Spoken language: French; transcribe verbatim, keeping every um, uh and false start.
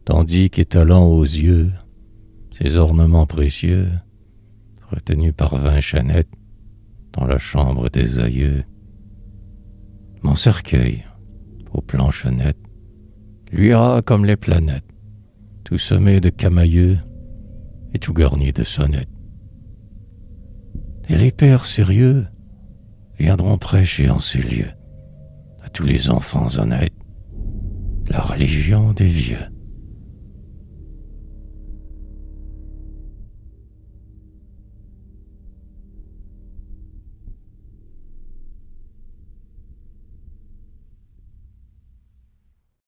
tandis qu'étalant aux yeux ces ornements précieux, retenus par vingt chanettes dans la chambre des aïeux, mon cercueil, aux planches nettes, luira comme les planètes, tout semé de camailleux et tout garni de sonnettes. Et les pères sérieux viendront prêcher en ces lieux à tous les enfants honnêtes la religion des vieux.